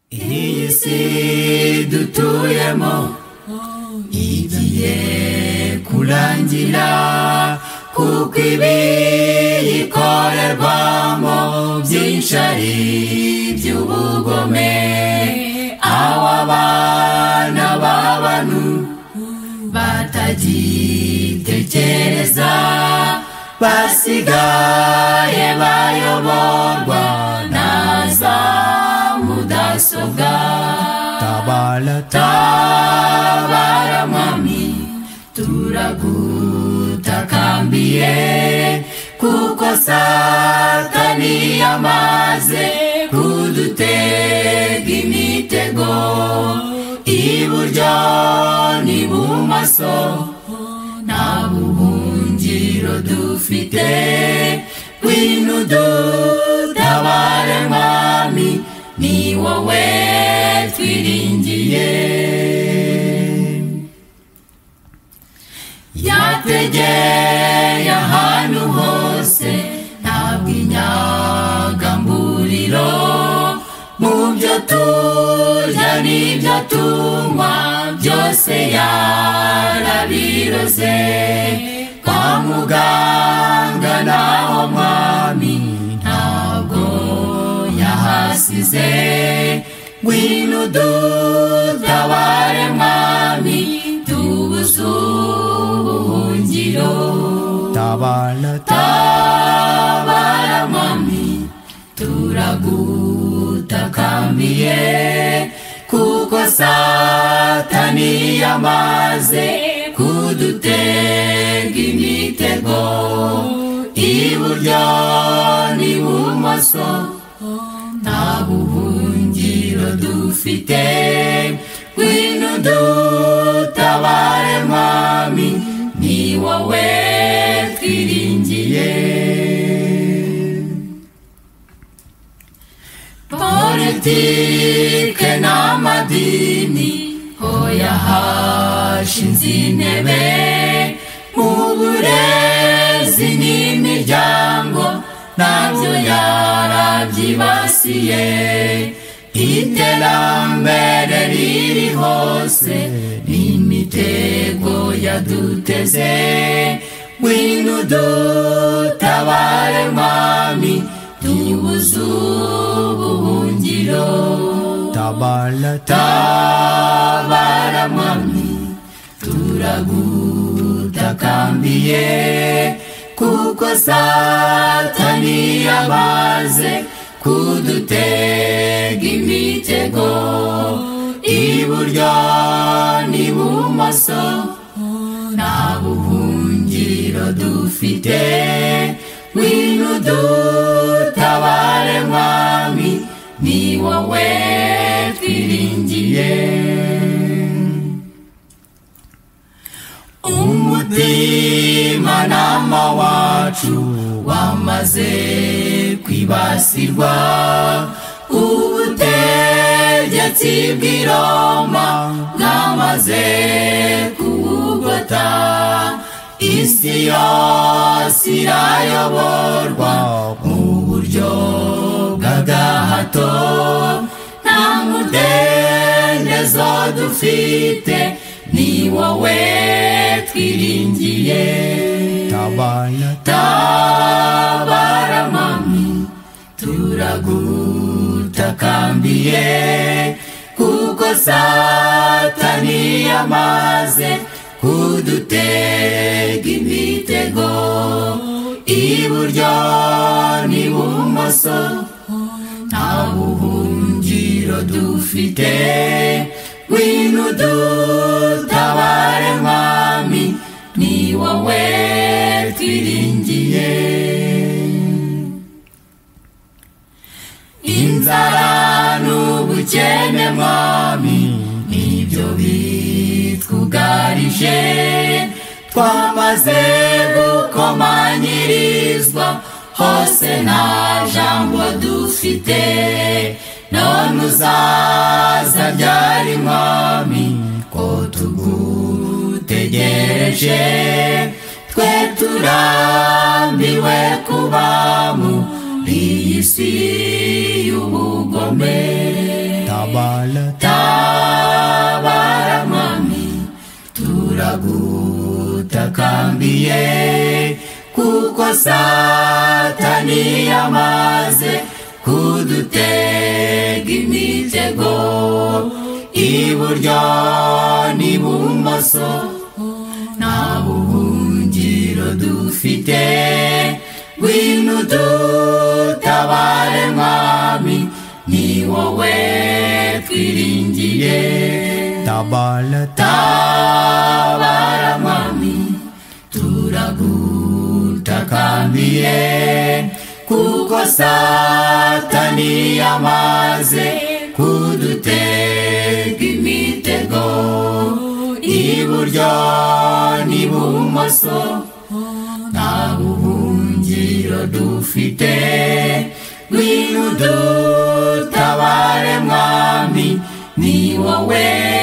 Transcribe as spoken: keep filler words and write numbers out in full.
iyi si dutuyemo igiye kurangira, kuko ibiyikorerwamo byinshi ari iby'ubugome, aho abana b'abantu batagitekereza basigaye bayoborwa na za mudasobwa. Tabara tabara mwami, turagutakambiye, kuko Satani yamaze kudutega imitego iburyo n'ibumoso, nta buhungiro dufite. Ngwino udutabare mwami, ni wowe twiringiye. yategeye ahantu hose, ntabwo inyagamburiro, mu byo turya n'ibyo tunywa byose yarabiroze. Kwa muganga naho mwami ntabwo yahasize. Ngwino udutabare mwami, tubuze ubuhungiro. Tabara tabara mwami, turagutakambiye, kuko Satani yamaze kudutega imitego iburyo n'ibumoso, nta buhungiro dufite. Ngwino udutabare mwami, ni wowe twiringiye. Politike n'amadini hoya hashinze intebe, mu burezi n'imiryango nabyo yarabyibasiye. Iterambere riri hose n'imitego yaduteze. Ngwino udutabare mwami, tubuze ubuhungiro. Tabara tabara mwami, turagutakambiye, kuko Satani yamaze kudutega imitego iburyo n'ibumoso, nta buhungiro dufite. Ngwino udutabare mwami, ni wowe twiringiye. Umutimanama wacu wamaze kwibasirwa, ubutegetsi bw'i Roma bwamaze kuwugota. Isi yose irayoborwa mu buryo bw'agahato, nta mudendezo dufite, ni wowe twiringiye. Tabara tabara mwami, turagutakambiye, kuko Satani yamaze kudutega imitego iburyo n'ibumoso, nta buhungiro dufite. Ngwino udutabare mwami, ni wowe twiringiye. Inzara n'ubukene mwami nibyo bitwugarije, twamaze gukomanyirizwa hose, nta jambo dufite. None uzaza ryari mwami, ko tugutegereje? Twe turambiwe kuba muri iyi si y'ubugome. Tabara dutambiye kuko Satani yamaze kudutega imitego iburyo n'ibumoso nta buhungiro dufite ngwino dutabare mwami ni wowe twiringiye tabala tabara mwami turagutakambiye kuko Satani yamaze kudutega imitego iburyo n'ibumoso nta buhungiro dufite ngwino dutabare mwami ni wowe